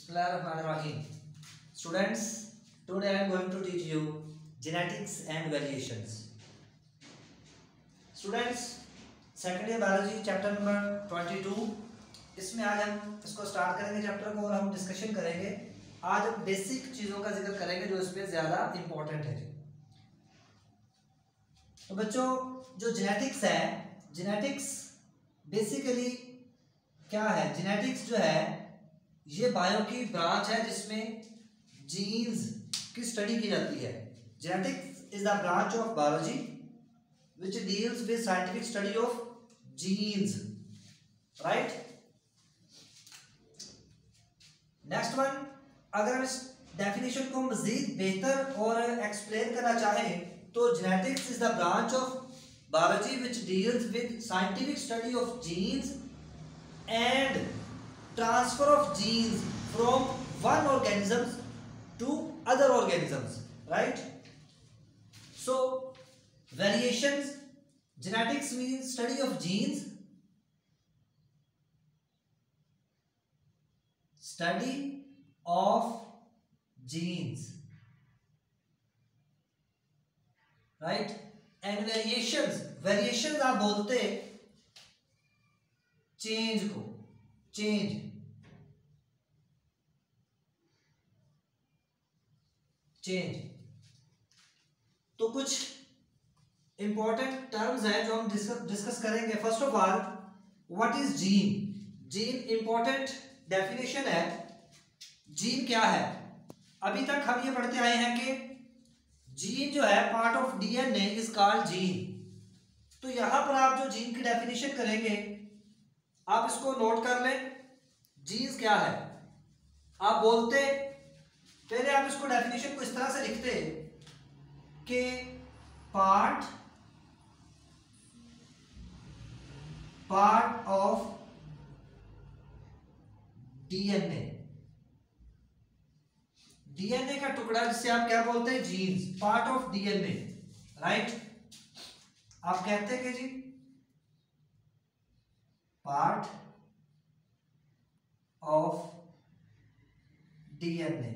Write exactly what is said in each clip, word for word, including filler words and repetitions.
Bismillahirrahmanirrahim. Students, today I am going to teach you genetics and variations. Students, second year biology chapter number twenty-two. इसमें आज हम इसको start करेंगे chapter को और हम डिस्कशन करेंगे. आज हम बेसिक चीज़ों का जिक्र करेंगे जो इसमें ज़्यादा इम्पोर्टेंट है. तो बच्चों, जो जेनेटिक्स है, जेनेटिक्स बेसिकली क्या है? जेनेटिक्स जो है ये बायो की ब्रांच है जिसमें जीन्स की स्टडी की जाती है. Genetics is the branch of biology which deals with scientific study of genes. Right. Next one, अगर हम इस डेफिनेशन को मजीद बेहतर और एक्सप्लेन करना चाहें तो genetics is the branch of biology which deals with scientific study of genes and transfer of genes from one organism to other organisms. Right. So variations, genetics means study of genes, study of genes. Right. And variations, variations आप बोलते change को, change. Change तो कुछ important terms हैं जो हम discuss discuss करेंगे. First of all, what is gene? Gene important definition है. जीन क्या है? अभी तक हम ये पढ़ते आए हैं कि जीन जो है part of DNA is called gene. तो यहां पर आप जो जीन की डेफिनेशन करेंगे आप इसको नोट कर लें. जीन्स क्या है? आप बोलते, पहले आप इसको डेफिनेशन को इस तरह से लिखते कि part part of DNA. DNA का टुकड़ा जिसे आप क्या बोलते हैं? Genes. Part of DNA. Right. आप कहते हैं कि gene part of DNA.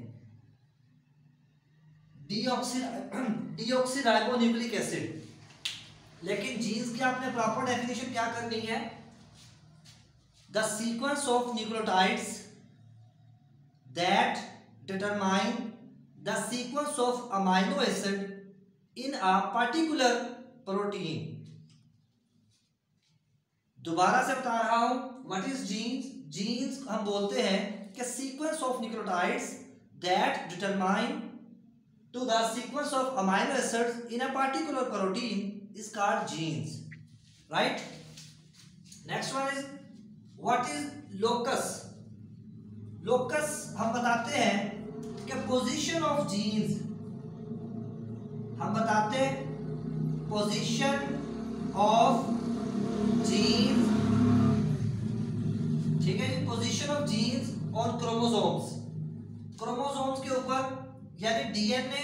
Deoxy deoxyribonucleic acid. लेकिन जीन्स की आपने प्रॉपर डेफिनेशन क्या करनी है? The sequence of nucleotides that determine the sequence of amino acid in a particular protein. दोबारा से बता रहा हूं, व्हाट इज जीन्स? जीन्स हम बोलते हैं कि sequence of nucleotides that determine to the sequence of amino acids in a particular protein is called genes. Right. Next one is what is locus? Locus हम बताते हैं कि पोजीशन ऑफ जीन्स. हम बताते हैं पोजीशन ऑफ जीन्स. ठीक है जी. Position of genes on chromosomes. Chromosomes के ऊपर, यानी डीएनए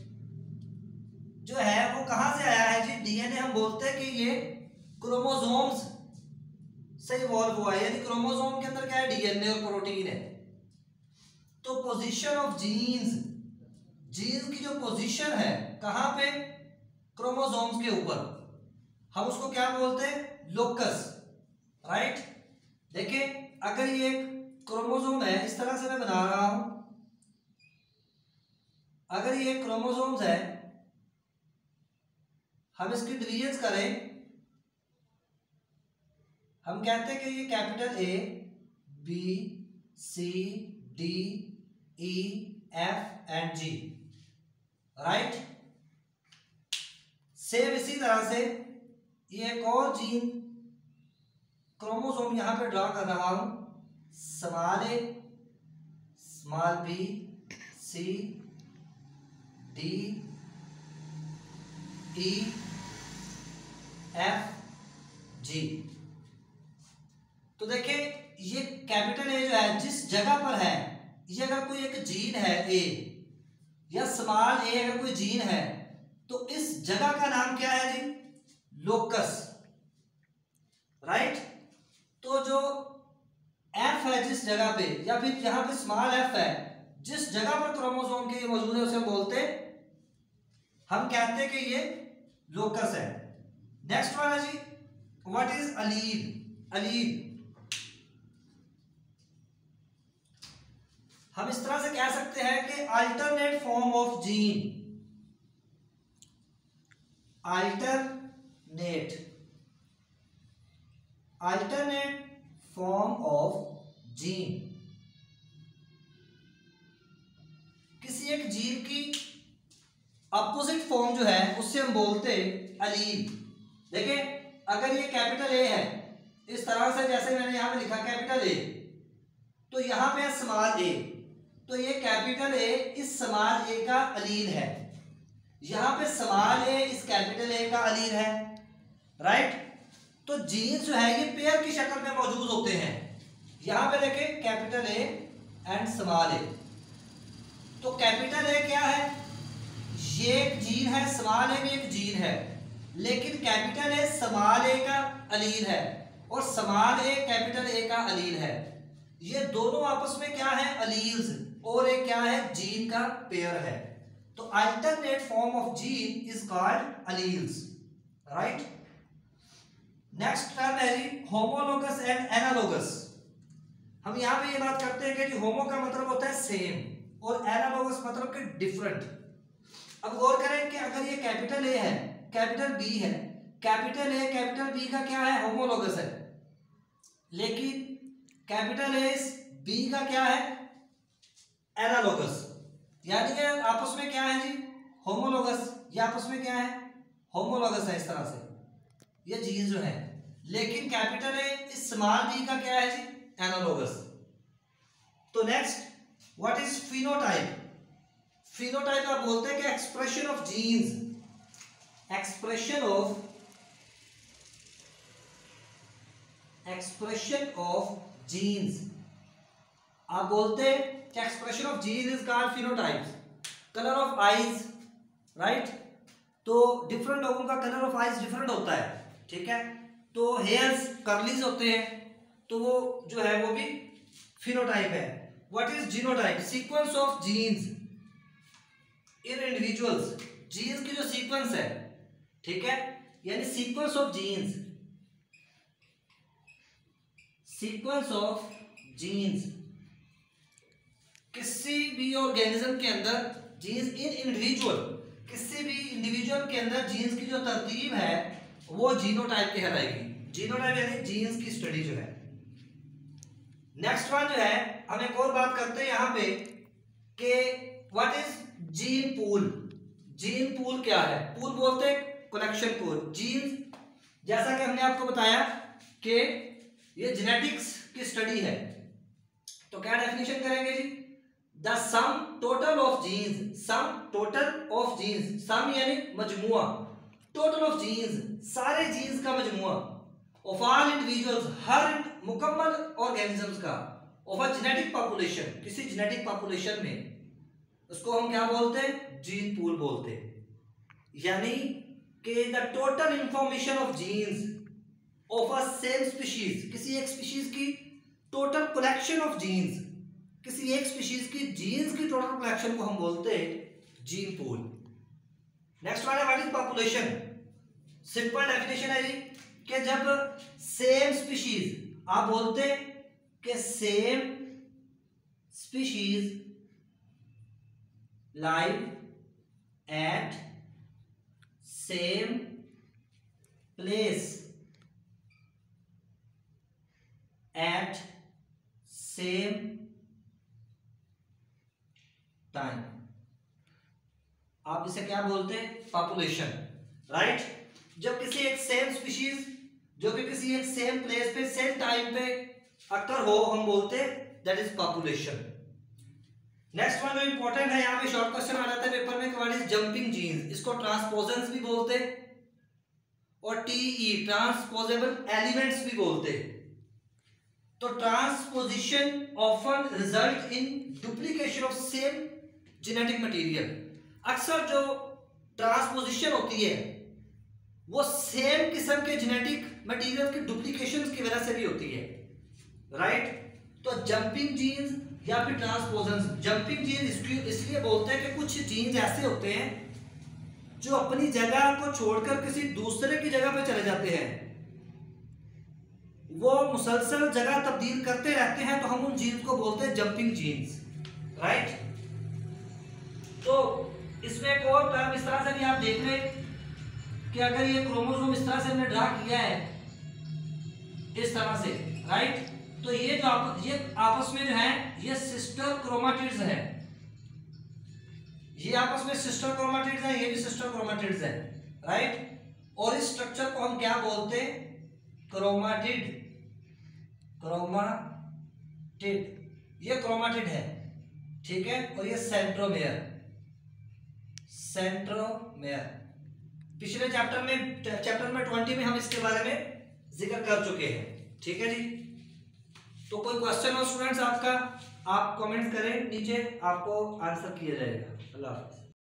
जो है वो कहां से आया है जी? डीएनए हम बोलते हैं कि ये क्रोमोसोम्स से इवॉल्व हुआ है, यानी क्रोमोसोम के अंदर क्या है? डीएनए और प्रोटीन है. तो पोजीशन ऑफ जीन्स, जीन्स की जो पोजीशन है कहां पे? क्रोमोसोम्स के ऊपर. हम उसको क्या बोलते हैं? लोकस. राइट. देखिए, अगर ये एक क्रोमोसोम है, इस तरह से मैं बना रहा हूं, अगर ये क्रोमोसोम्स है, हम इसकी डिवीजन करें, हम कहते हैं कि ये capital A, B, C, D, E, F and G. Right. Same इसी तरह से ये एक और जीन क्रोमोसोम यहां पे ड्रॉ कर रहा हूं. Small A, small B, C, D, E, F, G. तो देखिए, ये कैपिटल ए जो है जिस जगह पर है, ये अगर कोई एक जीन है ए, या स्मॉल ए अगर कोई जीन है, तो इस जगह का नाम क्या है जी? लोकस. राइट. तो जो एफ है जिस जगह पे, या फिर यहां पे स्मॉल एफ है, जिस जगह पर क्रोमोसोम के ये मौजूद है उसे हम बोलते, हम कहते हैं कि ये लोकस है। नेक्स्ट वन है जी, व्हाट इज अलील? अलील हम इस तरह से कह सकते हैं कि alternate form of gene, alternate alternate form of gene, किसी एक जीन की अपोजिट फॉर्म जो है उससे हम बोलते अलील। देखिए अगर ये कैपिटल ए है इस तरह से, जैसे मैंने यहां पे लिखा कैपिटल ए, तो यहां पे है स्मॉल ए, तो ये कैपिटल ए इस स्मॉल ए का अलील है, यहां पे स्मॉल ए इस कैपिटल ए का अलील है, राइट। तो जीन्स जो है ये पेयर की शक्ल में मौजूद होते हैं। यहां पे देखें capital A and small A, तो कैपिटल ए क्या है, ये एक जीन है, स्मॉल ए भी एक जीन है, लेकिन कैपिटल ए स्मॉल ए का अलील है और स्मॉल ए कैपिटल ए का अलील है। ये दोनों आपस में क्या है, अलील्स, और एक क्या है, जीन का पेयर है। तो alternate form of gene is called alleles, right. Next term है जी होमोलोगस एंड एनालोगस। हम यहां पे ये बात करते हैं कि होमो का मतलब होता है सेम और एनालोगस मतलब कि डिफरेंट। अब गौर करें कि अगर ये कैपिटल ए है, कैपिटल बी है, कैपिटल ए कैपिटल बी का क्या है, होमोलोगस है, लेकिन कैपिटल ए बी का क्या है, एनालोगस, यानी कि आपस में क्या है जी, होमोलोगस, ये आपस में क्या है, होमोलोगस है इस तरह से ये जीन जो है, लेकिन कैपिटल ए इस स्मॉल बी का क्या है जी, एनालोगस। तो next what is phenotype? Phenotype आप बोलते हैं कि expression of genes, expression of expression of genes, आप बोलते हैं कि expression of genes is called phenotype. Colour of eyes, right, तो डिफरेंट लोगों का कलर ऑफ आईज डिफरेंट होता है, ठीक है। तो हेयर्स कर्लीज होते हैं, तो वो जो है वो भी फिनोटाइप है। What is genotype? Sequence of genes in individuals, genes की जो सीक्वेंस है, ठीक है, यानी sequence of genes, sequence of genes किसी भी ऑर्गेनिज्म के अंदर, जीन्स इन इंडिविजुअल, किसी भी इंडिविजुअल के अंदर जीन्स की जो तरतीब है वो जीनोटाइप कहलाएगी। जीनोटाइप यानी जीन्स की स्टडी जो है। नेक्स्ट वन जो है, हम एक और बात करते हैं यहाँ पे कि what is gene pool? Gene pool क्या है? पूल बोलते हैं कलेक्शन पूल। जीन, जैसा कि हमने आपको बताया कि ये जेनेटिक्स की स्टडी है, तो क्या डेफिनेशन करेंगे जी, the sum total of genes, sum total of genes, sum यानी मजमुआ, टोटल ऑफ जीन्स सारे जीन्स का मजमुआ, ऑफ ऑल इंडिविजुअल्स हर मुकम्मल ऑर्गेनिजम्स का, ऑफ अ जेनेटिक पॉपुलेशन किसी जेनेटिक पॉपुलेशन में, उसको हम क्या बोलते हैं, जीन पूल बोलते हैं। यानी कि the total information of genes of a same species, किसी एक स्पीशीज की टोटल कलेक्शन ऑफ जीन्स, किसी एक स्पीशीज की जीन्स की टोटल कलेक्शन को हम बोलते हैं जीन पूल। नेक्स्ट वन है what is population? Simple definition है जी कि जब सेम स्पीशीज, आप बोलते हैं कि same species live at same place at same time, आप इसे क्या बोलते हैं, पॉपुलेशन, राइट। जब किसी एक सेम स्पीशीज जो कि किसी एक सेम प्लेस पे सेम टाइम पे अक्कर हो, हम बोलते हैं that is population. Next one जो इंपॉर्टेंट है, यहाँ पे शॉर्ट क्वेश्चन आ जाता है पेपर में, व्हाट इज जंपिंग जीन्स? इसको ट्रांसपोजेंस भी बोलते हैं और टीई ट्रांसपोजेबल एलिमेंट्स भी बोलते हैं। तो transposition often result in duplication of same genetic material. अक्सर जो ट्रांसपोजिशन होती है वो सेम किस्म के जेनेटिक मटेरियल की डुप्लीकेशन की वजह से भी होती है, राइट। तो जंपिंग जीन्स या फिर ट्रांसपोजन। जंपिंग जीन्स इसलिए बोलते हैं कि कुछ जीन्स ऐसे होते हैं जो अपनी जगह को छोड़कर किसी दूसरे की जगह पे चले जाते हैं, वो मुसलसल जगह तब्दील करते रहते हैं, तो हम उन जीन्स को बोलते हैं जंपिंग जीन्स, राइट। तो इसमें एक और टर्म इस तरह से भी आप देख लें कि अगर ये क्रोमोसोम इस तरह से हमने ड्रा किया है इस तरह से, राइट, तो ये जो आप, ये आपस में जो है ये सिस्टर क्रोमाटिड्स है, ये आपस में सिस्टर क्रोमाटिड्स है, ये भी सिस्टर क्रोमाटिड्स है, राइट। और इस स्ट्रक्चर को हम क्या बोलते हैं? क्रोमाटिड, क्रोमाटिड, ये क्रोमाटिड है, ठीक है। और ये सेंट्रोमेयर, सेंट्रोमेयर पिछले चैप्टर में चैप्टर में ट्वेंटी में हम इसके बारे में जिक्र कर चुके हैं, ठीक है जी। तो कोई क्वेश्चन हो स्टूडेंट्स आपका, आप कमेंट करें नीचे, आपको आंसर किया जाएगा। अल्लाह हाफ़िज़।